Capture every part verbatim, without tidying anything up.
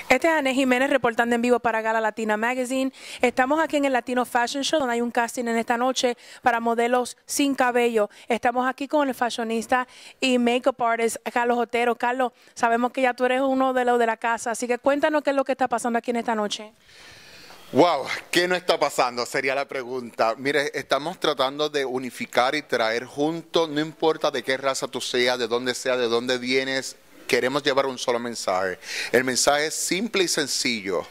Este es Anne Jiménez reportando en vivo para Gala Latina Magazine. Estamos aquí en el Latino Fashion Show, donde hay un casting en esta noche para modelos sin cabello. Estamos aquí con el fashionista y makeup artist Carlos Otero. Carlos, sabemos que ya tú eres uno de los de la casa, así que cuéntanos qué es lo que está pasando aquí en esta noche. Wow, ¿qué no está pasando? Sería la pregunta. Mire, estamos tratando de unificar y traer juntos, no importa de qué raza tú seas, de dónde seas, de dónde vienes, queremos llevar un solo mensaje. El mensaje es simple y sencillo.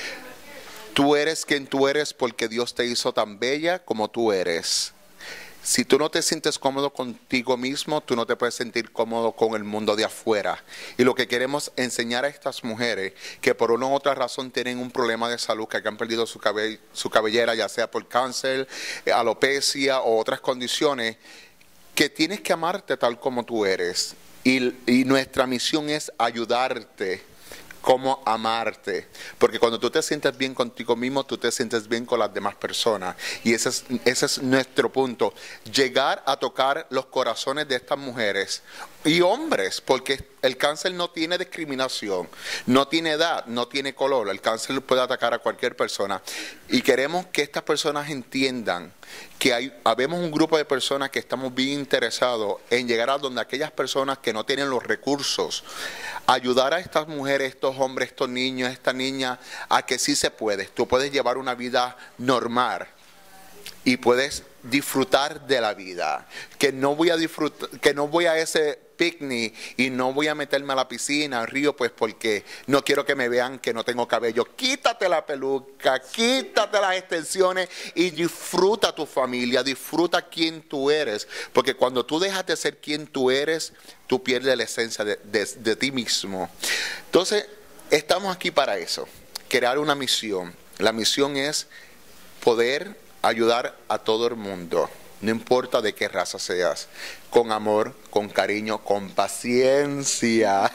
Tú eres quien tú eres porque Dios te hizo tan bella como tú eres. Si tú no te sientes cómodo contigo mismo, tú no te puedes sentir cómodo con el mundo de afuera. Y lo que queremos enseñar a estas mujeres que por una u otra razón tienen un problema de salud, que han perdido su, cabell su cabellera, ya sea por cáncer, alopecia o otras condiciones, que tienes que amarte tal como tú eres. Y, y nuestra misión es ayudarte cómo amarte, porque cuando tú te sientes bien contigo mismo, tú te sientes bien con las demás personas, y ese es, ese es nuestro punto, llegar a tocar los corazones de estas mujeres y hombres, porque el cáncer no tiene discriminación, no tiene edad, no tiene color, el cáncer puede atacar a cualquier persona, y queremos que estas personas entiendan que hay, habemos un grupo de personas que estamos bien interesados en llegar a donde aquellas personas que no tienen los recursos, ayudar a estas mujeres, estos hombres, estos niños, esta niña, a que sí se puede. Tú puedes llevar una vida normal y puedes disfrutar de la vida. Que no voy a disfrutar, que no voy a ese picnic y no voy a meterme a la piscina, al río, pues porque no quiero que me vean que no tengo cabello. Quítate la peluca, quítate las extensiones y disfruta tu familia, disfruta quién tú eres, porque cuando tú dejas de ser quien tú eres, tú pierdes la esencia de, de, de ti mismo. Entonces, estamos aquí para eso, crear una misión. La misión es poder ayudar a todo el mundo, no importa de qué raza seas, con amor, con cariño, con paciencia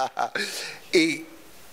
y,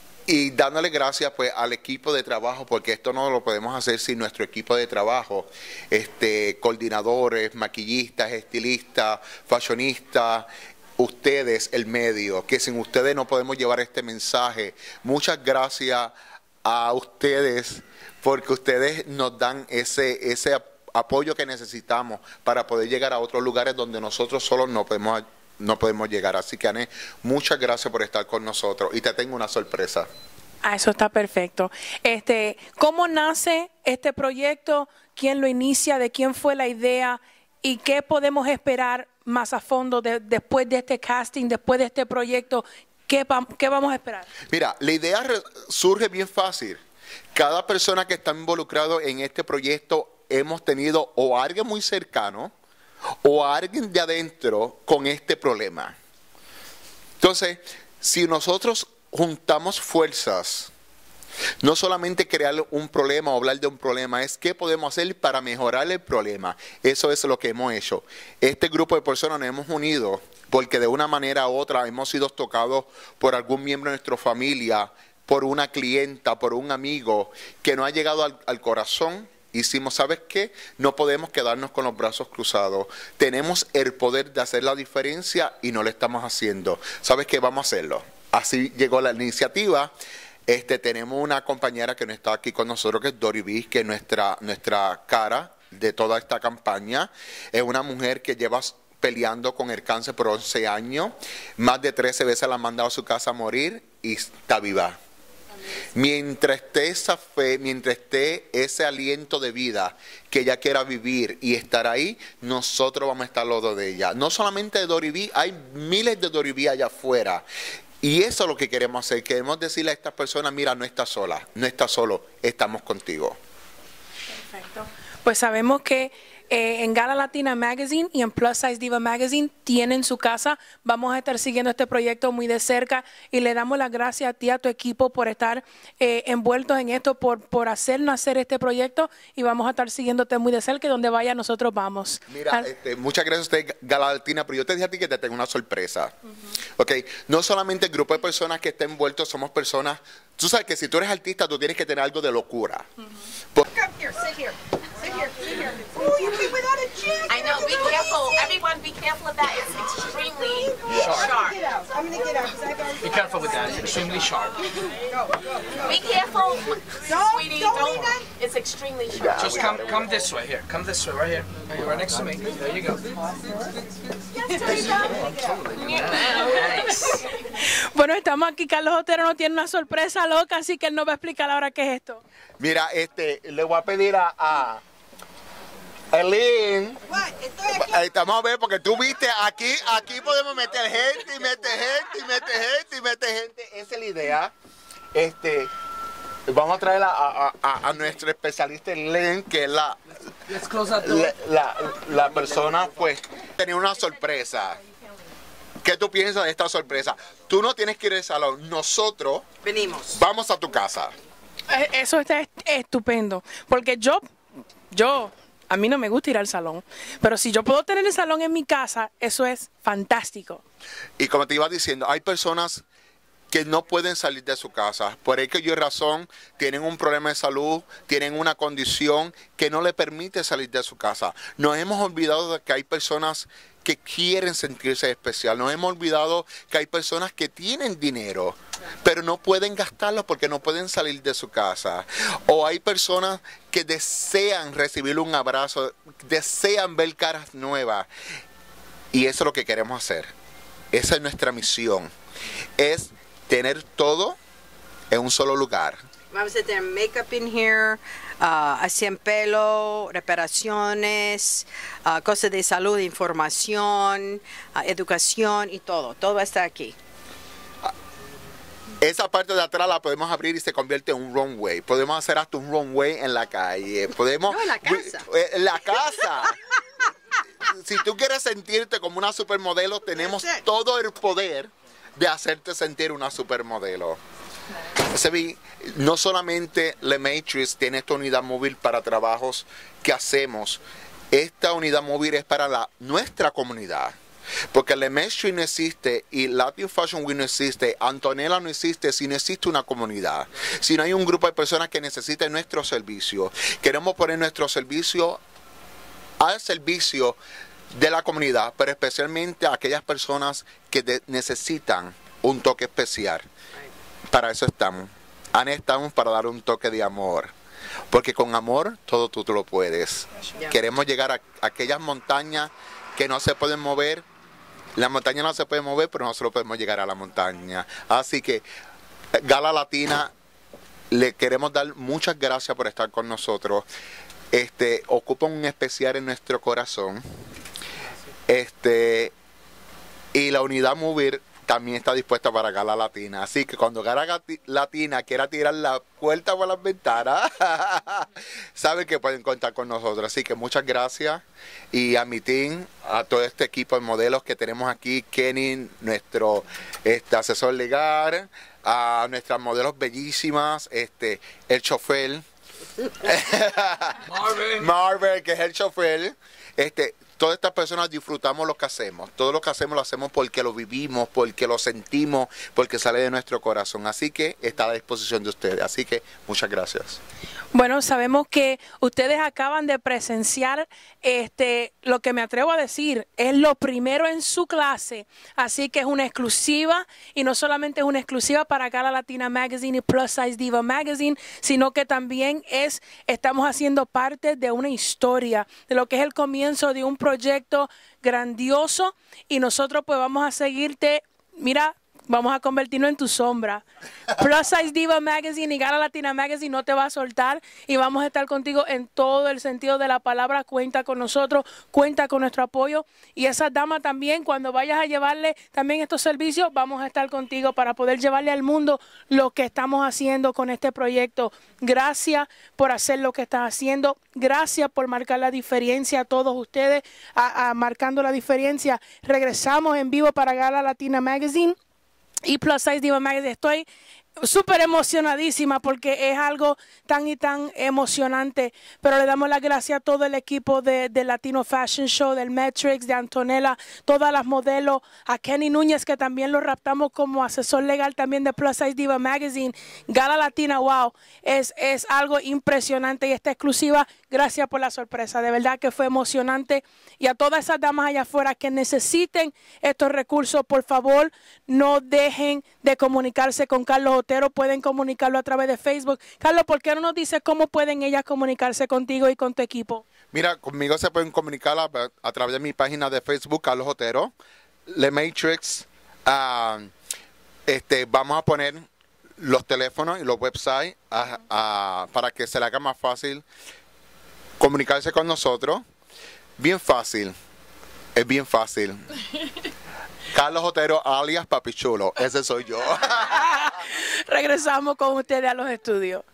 y dándole gracias pues al equipo de trabajo, porque esto no lo podemos hacer sin nuestro equipo de trabajo, este, coordinadores, maquillistas, estilistas, fashionistas, ustedes, el medio, que sin ustedes no podemos llevar este mensaje. Muchas gracias a ustedes, porque ustedes nos dan ese, ese apoyo que necesitamos para poder llegar a otros lugares donde nosotros solos no podemos, no podemos llegar. Así que, Anne, muchas gracias por estar con nosotros y te tengo una sorpresa. Ah, eso está perfecto. Este, ¿cómo nace este proyecto? ¿Quién lo inicia? ¿De quién fue la idea? ¿Y qué podemos esperar más a fondo de, después de este casting, después de este proyecto? ¿Qué, qué vamos a esperar? Mira, la idea surge bien fácil. Cada persona que está involucrado en este proyecto hemos tenido o a alguien muy cercano o a alguien de adentro con este problema. Entonces, si nosotros juntamos fuerzas, no solamente crear un problema o hablar de un problema, es qué podemos hacer para mejorar el problema. Eso es lo que hemos hecho. Este grupo de personas nos hemos unido porque de una manera u otra hemos sido tocados por algún miembro de nuestra familia, por una clienta, por un amigo que no ha llegado al, al corazón. Hicimos, ¿sabes qué? No podemos quedarnos con los brazos cruzados. Tenemos el poder de hacer la diferencia y no lo estamos haciendo. ¿Sabes qué? Vamos a hacerlo. Así llegó la iniciativa. Este, tenemos una compañera que no está aquí con nosotros, que es Dori B, que es nuestra, nuestra cara de toda esta campaña. Es una mujer que lleva peleando con el cáncer por once años. Más de trece veces la han mandado a su casa a morir y está viva. Mientras esté esa fe, mientras esté ese aliento de vida que ella quiera vivir y estar ahí, nosotros vamos a estar los dos de ella. No solamente de Dori B, hay miles de Dori B allá afuera. Y eso es lo que queremos hacer. Queremos decirle a estas personas, mira, no estás sola, no estás solo, estamos contigo. Perfecto. Pues sabemos que eh, en Gala Latina Magazine y en Plus Size Diva Magazine tienen su casa. Vamos a estar siguiendo este proyecto muy de cerca y le damos las gracias a ti, a tu equipo, por estar eh, envueltos en esto, por, por hacer nacer este proyecto, y vamos a estar siguiéndote muy de cerca y donde vaya nosotros vamos. Mira, este, muchas gracias a usted, Gala Latina, pero yo te dije a ti que te tengo una sorpresa. Uh-huh. Okay. No solamente el grupo de personas que está envuelto, somos personas, tú sabes que si tú eres artista, tú tienes que tener algo de locura. Uh-huh. Por- Come here, sit here. Sit here, sit here. Oh, you came without a I know, be careful. Everyone be careful of that. It's extremely Sharp. sharp. I'm gonna get out because I gotta Be careful with that. It's extremely sharp. Be careful, Don't- sweetie. don't Don't. leave that. It's extremely sharp. Just come, come this way. Here, come this way, right here. Right, here, right next to me. There you go. Nice. Bueno, estamos aquí. Carlos Otero nos tiene una sorpresa loca, así que él nos va a explicar ahora qué es esto. Mira, este, le voy a pedir a, a Eileen. What? Estoy aquí. Ahí estamos a ver, porque tú viste, aquí, aquí podemos meter gente y meter gente y meter gente y meter gente. Esa es la idea. Este, vamos a traer a, a, a, a nuestro especialista Eileen, que es la, Let's close that door. la, la, la persona, pues, tenía una sorpresa. ¿Qué tú piensas de esta sorpresa? Tú no tienes que ir al salón. Nosotros Venimos. vamos a tu casa. Eh, Eso está est- estupendo, porque yo, yo, a mí no me gusta ir al salón, pero si yo puedo tener el salón en mi casa, eso es fantástico. Y como te iba diciendo, hay personas que no pueden salir de su casa. Por aquella razón, tienen un problema de salud, tienen una condición que no le permite salir de su casa. Nos hemos olvidado de que hay personas que quieren sentirse especial. Nos hemos olvidado que hay personas que tienen dinero, pero no pueden gastarlo porque no pueden salir de su casa. O hay personas que desean recibir un abrazo, desean ver caras nuevas. Y eso es lo que queremos hacer. Esa es nuestra misión. Es tener todo en un solo lugar. Vamos a tener makeup in here, uh, hacían pelo, reparaciones, uh, cosas de salud, información, uh, educación y todo. Todo va a estar aquí. Esa parte de atrás la podemos abrir y se convierte en un runway. Podemos hacer hasta un runway en la calle. Podemos, No, en la casa. En la casa. Si tú quieres sentirte como una supermodelo, tenemos That's it. todo el poder de hacerte sentir una supermodelo. Se vi, no solamente Le Matrix tiene esta unidad móvil para trabajos que hacemos, esta unidad móvil es para la, nuestra comunidad. Porque Le Matrix no existe y Latin Fashion Week no existe, Antonella no existe si no existe una comunidad. Si no hay un grupo de personas que necesiten nuestro servicio. Queremos poner nuestro servicio al servicio de la comunidad, pero especialmente a aquellas personas que de- necesitan un toque especial. Para eso estamos. Ana, estamos para dar un toque de amor. Porque con amor todo tú, tú lo puedes. Ya. Queremos llegar a, a aquellas montañas que no se pueden mover. La montaña no se puede mover, pero nosotros podemos llegar a la montaña. Así que, Gala Latina, le queremos dar muchas gracias por estar con nosotros. Este, ocupa un especial en nuestro corazón. Este, y la unidad móvil también está dispuesta para Gala Latina. Así que cuando Gala Gati- Latina quiera tirar la puerta por las ventanas, saben que pueden contar con nosotros. Así que muchas gracias. Y a mi team, a todo este equipo de modelos que tenemos aquí, Kenny, nuestro este, asesor legal, a nuestras modelos bellísimas, este, el chofer, Marvin. Marvel, que es el chofer. Este, todas estas personas disfrutamos lo que hacemos. Todo lo que hacemos lo hacemos porque lo vivimos, porque lo sentimos, porque sale de nuestro corazón. Así que está a disposición de ustedes. Así que muchas gracias. Bueno, sabemos que ustedes acaban de presenciar este, lo que me atrevo a decir, es lo primero en su clase, así que es una exclusiva y no solamente es una exclusiva para Gala Latina Magazine y Plus Size Diva Magazine, sino que también es, estamos haciendo parte de una historia, de lo que es el comienzo de un proyecto grandioso y nosotros pues vamos a seguirte, mira, vamos a convertirnos en tu sombra. Plus Size Diva Magazine y Gala Latina Magazine no te va a soltar y vamos a estar contigo en todo el sentido de la palabra. Cuenta con nosotros, cuenta con nuestro apoyo. Y esas damas también, cuando vayas a llevarle también estos servicios, vamos a estar contigo para poder llevarle al mundo lo que estamos haciendo con este proyecto. Gracias por hacer lo que estás haciendo. Gracias por marcar la diferencia a todos ustedes, a, a marcando la diferencia. Regresamos en vivo para Gala Latina Magazine y Plus Size Diva Magazine. Estoy súper emocionadísima porque es algo tan y tan emocionante, pero le damos las gracias a todo el equipo de, de Latino Fashion Show, del Matrix, de Antonella, todas las modelos, a Kenny Núñez, que también lo raptamos como asesor legal también de Plus Size Diva Magazine. Gala Latina, wow, es, es algo impresionante y esta exclusiva gracias por la sorpresa. De verdad que fue emocionante. Y a todas esas damas allá afuera que necesiten estos recursos, por favor, no dejen de comunicarse con Carlos Otero. Pueden comunicarlo a través de Facebook. Carlos, ¿por qué no nos dices cómo pueden ellas comunicarse contigo y con tu equipo? Mira, conmigo se pueden comunicar a, a través de mi página de Facebook, Carlos Otero, Le Matrix. Uh, este, vamos a poner los teléfonos y los websites a, a, para que se le haga más fácil comunicarse con nosotros. Bien fácil, es bien fácil. Carlos Otero alias Papi Chulo, ese soy yo. Regresamos con ustedes a los estudios.